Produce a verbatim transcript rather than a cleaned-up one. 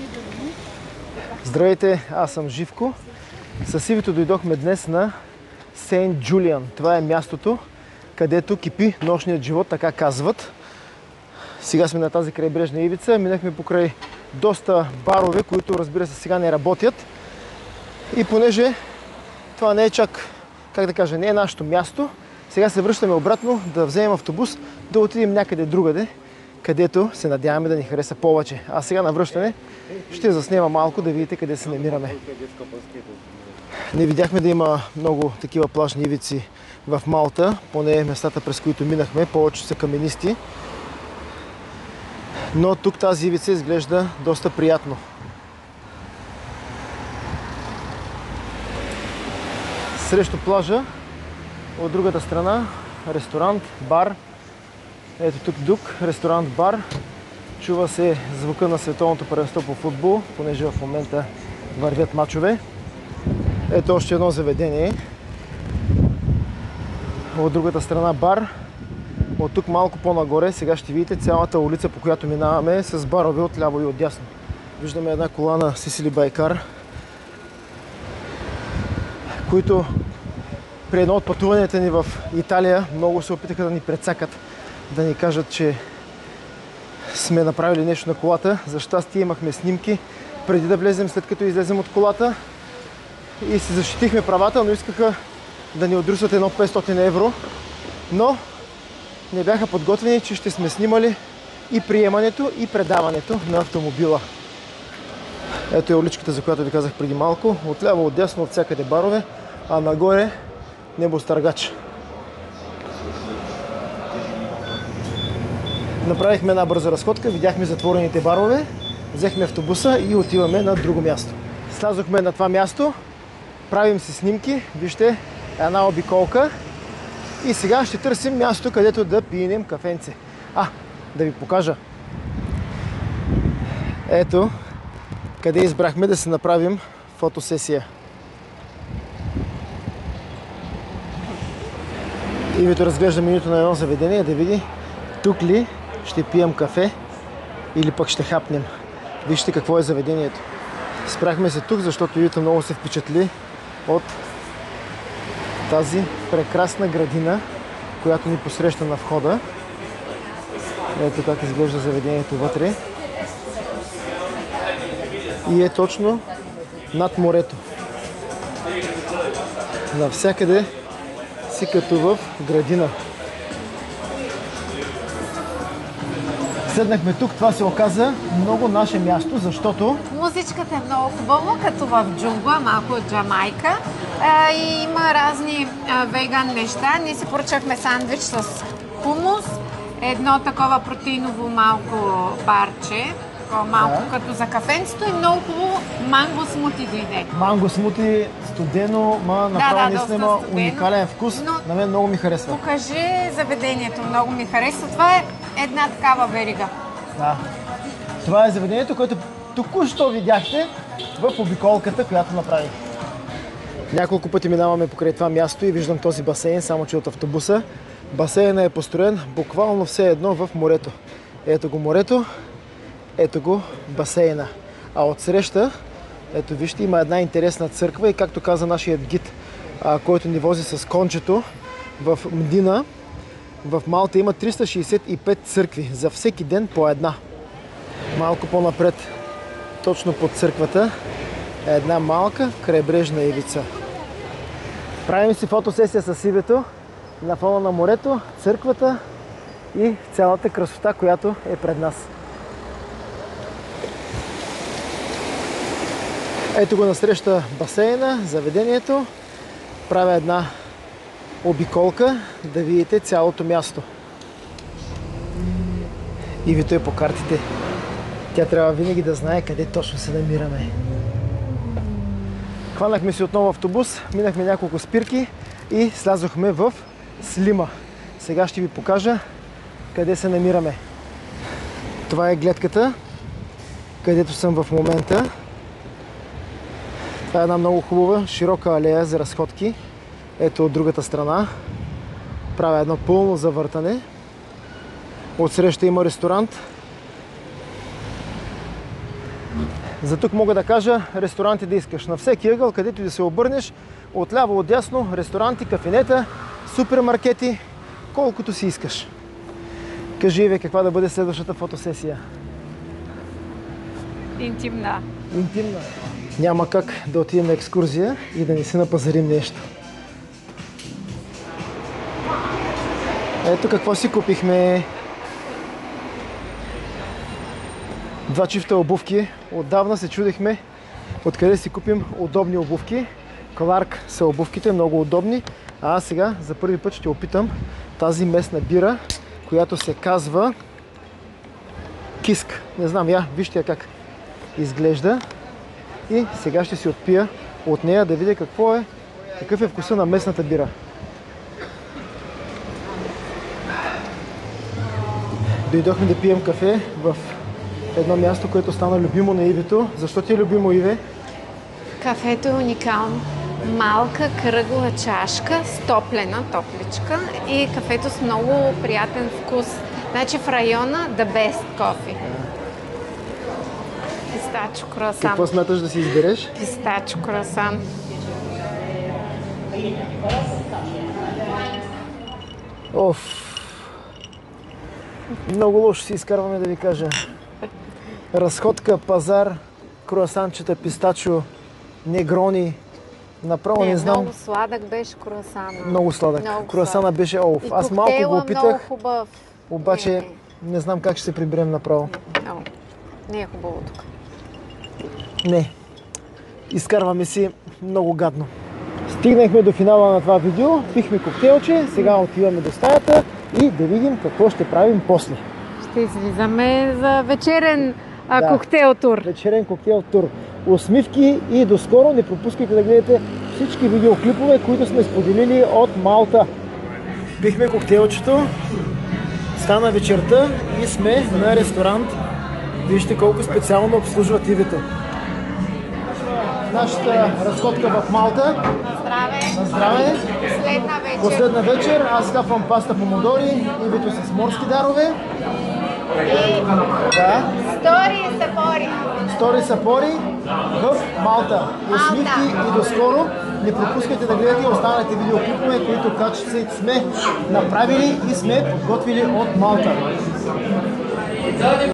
Здравейте, аз съм Живко. С Ивито дойдохме днес на Сейнт Джулиан. Това е мястото, където кипи нощният живот, така казват. Сега сме на тази крайбрежна ивица. Минахме покрай доста барове, които, разбира се, сега не работят. И понеже това не е чак, как да кажа, не е нашето място, сега се връщаме обратно да вземем автобус, да отидем някъде другаде, където се надяваме да ни хареса повече. А сега на връщане ще заснема малко да видите къде се намираме. Не видяхме да има много такива плажни ивици в Малта, поне местата, през които минахме, повече са каменисти. Но тук тази ивица изглежда доста приятно. Срещу плажа, от другата страна, ресторант, бар. Ето тук Дук, ресторант, бар. Чува се звука на световното първенство по футбол, понеже в момента вървят мачове. Ето още едно заведение. От другата страна бар. От тук малко по-нагоре сега ще видите цялата улица, по която минаваме, с барове от ляво и от дясно. Виждаме една кола на Сисили Байкар, които при едно от пътуванията ни в Италия много се опитаха да ни прецакат, да ни кажат, че сме направили нещо на колата. За щастие имахме снимки преди да влезем, след като излезем от колата и си защитихме правата, но искаха да ни отрусват едно петстотин евро. Но не бяха подготвени, че ще сме снимали и приемането, и предаването на автомобила. Ето е уличката, за която ви казах преди малко. Отляво, отдясно, от всякъде барове, а нагоре небостъргач. Направихме една бърза разходка, видяхме затворените барове, взехме автобуса и отиваме на друго място. Слязохме на това място, правим си снимки, вижте, една обиколка. И сега ще търсим място, където да пием кафенце. А, да ви покажа. Ето, къде избрахме да се направим фотосесия. Ивито разглежда менюто на едно заведение, да види тук ли ще пием кафе или пък ще хапнем. Вижте какво е заведението. Спряхме се тук, защото Ивито много се впечатли от тази прекрасна градина, която ни посреща на входа. Ето как изглежда заведението вътре. И е точно над морето. Навсякъде си като в градина. Седнахме тук, това се оказа много наше място, защото музичката е много хубаво, като в джунгла, малко от Джамайка. А, и има разни а, веган неща. Ние си поръчахме сандвич с хумус, едно такова протеиново малко барче, малко да, като за кафенцето, и много хубаво манго смути дойде. Манго смути, студено, ма направо да, да, наистина има уникален вкус. Но на мен много ми харесва. Покажи заведението, много ми харесва. Това е една такава верига. Да. Това е заведението, което току-що видяхте в обиколката, която направих. Няколко пъти минаваме покрай това място и виждам този басейн, само че от автобуса. Басейнът е построен буквално все едно в морето. Ето го морето, ето го басейна. А отсреща, ето вижте, има една интересна църква и както каза нашият гид, а, който ни вози с кончето, в Мдина, в Малта има триста шейсет и пет църкви, за всеки ден по една. Малко по-напред, точно под църквата, е една малка крайбрежна ивица. Правим си фотосесия с Ивето на фона на морето, църквата и цялата красота, която е пред нас. Ето го насреща басейна, заведението. Правя една обиколка, да видите цялото място. Ивито е по картите. Тя трябва винаги да знае къде точно се намираме. Хванахме си отново автобус, минахме няколко спирки и слязохме в Слима. Сега ще ви покажа къде се намираме. Това е гледката, където съм в момента. Това е една много хубава, широка алея за разходки. Ето от другата страна. Правя едно пълно завъртане. Отсреща има ресторант. За тук мога да кажа ресторанти да искаш. На всеки ъгъл, където да се обърнеш, отляво, отдясно, ресторанти, кафенета, супермаркети, колкото си искаш. Кажи, Иве, каква да бъде следващата фотосесия? Интимна. Интимна. Няма как да отидем на екскурзия и да не си напазарим нещо. Ето какво си купихме. Два чифта обувки. Отдавна се чудихме откъде си купим удобни обувки. Кларк са обувките, много удобни. А аз сега за първи път ще опитам тази местна бира, която се казва Киск. Не знам, я, вижте я как изглежда. И сега ще си отпия от нея да видя какво е, какъв е вкуса на местната бира. Дойдохме да пием кафе в едно място, което стана любимо на Ивето. Защо ти е любимо, Иве? Кафето е уникално. Малка кръгла чашка с топлена топличка и кафето с много приятен вкус. Значи в района The Best Coffee. Пистачо круасан. Какво смяташ да си избереш? Пистачо круасан. Оф. Много лошо си изкарваме, да ви кажа. Разходка, пазар, круасанчета, пистачо, негрони. Направо не, не знам. Много сладък беше круасана. Много сладък. Много круасана сладък. Беше олов. И аз малко го опитах. Много хубав. Обаче не, не. не знам как ще се приберем направо. О, не е хубаво тук. Не. Изкарваме си много гадно. Стигнахме до финала на това видео. Пихме коктейлче. Сега отиваме до стаята и да видим какво ще правим после. Ще излизаме за вечерен да, коктейл тур. Вечерен коктейл тур. Усмивки и доскоро не пропускайте да гледате всички видеоклипове, които сме споделили от Малта. Пихме коктейлчето, стана вечерта и сме на ресторант. Вижте колко специално обслужват Ивето. Нашата разходка в Малта. Здраве! На здраве! Последна вечер. Последна вечер. Аз капвам паста помодори, Ивето с морски дарове. И да. Стори сапори. Стори сапори в Малта. Усмивки и доскоро. Не пропускайте да гледате останалите видеоклипове, които качествени сме направили и сме подготвили от Малта.